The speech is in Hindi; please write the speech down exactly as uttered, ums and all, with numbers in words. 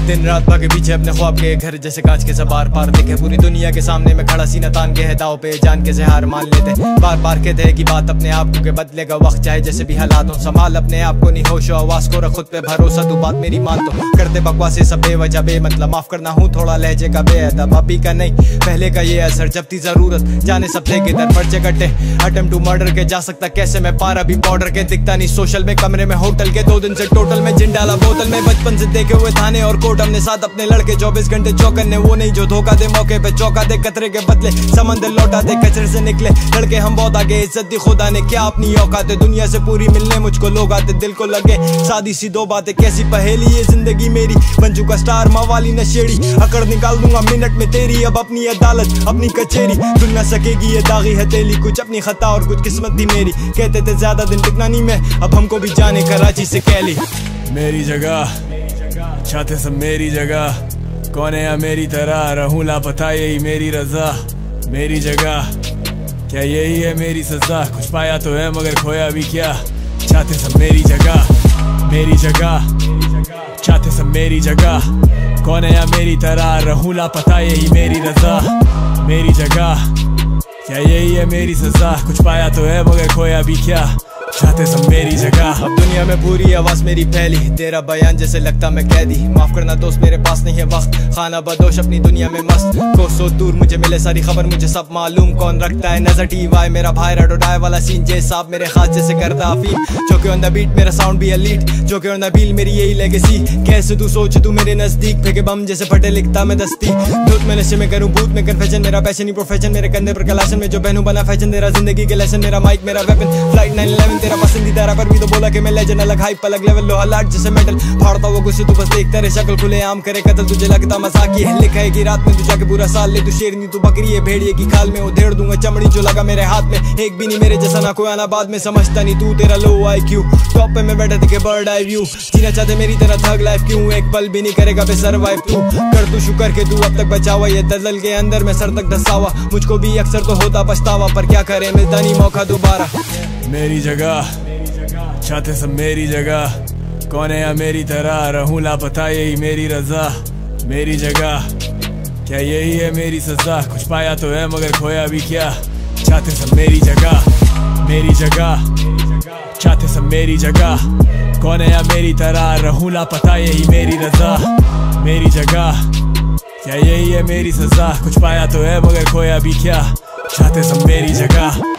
दिन रात भागे पीछे अपने ख्वाब के घर जैसे कांच के सबार पार देखे पूरी दुनिया के सामने में खड़ा सीना तान के है दाव पे जान के से हार मान लेते बार बार कहते हैं कि बात अपने आप को के बदलेगा वक्त चाहे जैसे भी हालात हो संभाल अपने आप को नहीं होशो आवाज को रख खुद पे भरोसा तू बात मेरी मान तो करते बकवास सब बेवजह बे मतलब माफ करना हूँ थोड़ा लहजे का बेअदब अभी का नहीं पहले का ये असर जब थी जरूरत जाने सब थे किधर पर्चे कटे अटेम्प्ट टू मर्डर के जा सकता कैसे मैं पार अभी बॉर्डर के दिखता नहीं सोशल में कमरे में होटल के दो दिन से टोटल में जिन डाला बोतल में बचपन से देखे हुए थाने और कोर्ट हमने साथ अपने लड़के चौबीस घंटे चौकन ने वो नहीं जो धोखा दे मौके पे चौका दे कतरे के बदले समंदर लौटा दे कचरे से निकले लड़के हम बहुत आगे इज्जत दी खुदा ने क्या अपनी औकात दुनिया से पूरी मिलने मुझको लोग आते दिल को लगे सादी सी दो बातें कैसी पहेली ये जिंदगी मेरी बन चुका स्टार मवाली नशेड़ी अकड़ निकाल दूंगा मिनट में तेरी अब अपनी अदालत अपनी कचेरी धुल न सकेगी ये दागी हथेली कुछ अपनी खता और कुछ किस्मत थी मेरी कहते थे ज्यादा दिन टिकना नहीं मैं अब हमको भी जाने कराची से कहली मेरी जगह चाहते सब मेरी जगह कौन है या मेरी तरह रहूं लापता यही मेरी रजा मेरी जगह क्या यही है मेरी सजा कुछ पाया तो है मगर खोया भी क्या चाहते सब मेरी जगह मेरी जगह चाहते सब मेरी जगह कौन है या मेरी तरह रहूं लापता यही मेरी रजा मेरी जगह क्या यही है मेरी सजा कुछ पाया तो है मगर खोया भी क्या चाहते सब मेरी जगह अब दुनिया में पूरी आवाज मेरी फैली तेरा बयान जैसे लगता मैं कैदी माफ करना दोस्त मेरे पास नहीं है वक्त खाना बदोश अपनी दुनिया में मस्त कोसों दूर मुझे मिले सारी खबर मुझे सब मालूम कौन रखता है नजर टी वाई मेरा भाई रडोडाई वाला सीन जे साहब मेरे खास जैसे करता अफीम जो कि ऑन द बीट मेरा साउंड भी एलीट जो कि ऑन द बील मेरी यही लेगेसी कैसे तू सोच तू मेरे नजदीक फेंके बम जैसे फटे लिखता मैं दस्ती धुत में नशे में करूँ भूत में कन्फेशन मेरा पैशन ही प्रोफेशन मेरे कंधे पर कलाशन में जो पहनूं बना फैशन तेरा जिंदगी के लेसन मेरा माइक मेरा वेपन फ्लाइट नाइन इलेवन तेरा पसंदीदा रैपर भी तो बोला कि मैं लेजेंड अलग हाइप अलग लेवल लोहा लाट जैसे मेटल फाड़ता हुआ गुस्से तू बस देखता रे शक्ल खुले आम करे कत्ल तुझे लगता मजाक ये लिखा है कि रात में तू जाके पूरा साल ले तू शेरनी तू बकरी है भेड़िए की खाल में उधेड़ दूंगा चमड़ी जो लगा मेरे हाथ में एक भी नहीं मेरे जैसा ना कोई आना बाद में समझता नहीं तू तेरा लो आई क्यू टॉप पे मैं बैठा थे बर्ड आई व्यू जीना चाहते मेरी तरह थग लाइफ क्यों एक पल भी नहीं करेगा बे सर्वाइव तू कर तू शुक्र के तू अब तक बचा हुआ ये दलदल के अंदर में सर तक धसा हुआ मुझको भी अक्सर तो होता पछतावा पर क्या करे मिलता नहीं मौका दोबारा मेरी जगह चाहते सब मेरी जगह कौन है या मेरी तरह रहूं लापता यही मेरी रजा मेरी जगह क्या यही है मेरी सजा कुछ पाया तो है मगर खोया भी क्या चाहते सब मेरी जगह मेरी जगह चाहते सब मेरी जगह कौन है या मेरी तरह रहूं लापता यही मेरी रजा मेरी जगह क्या यही है मेरी सजा कुछ पाया तो है मगर खोया भी क्या चाहते सब मेरी जगह।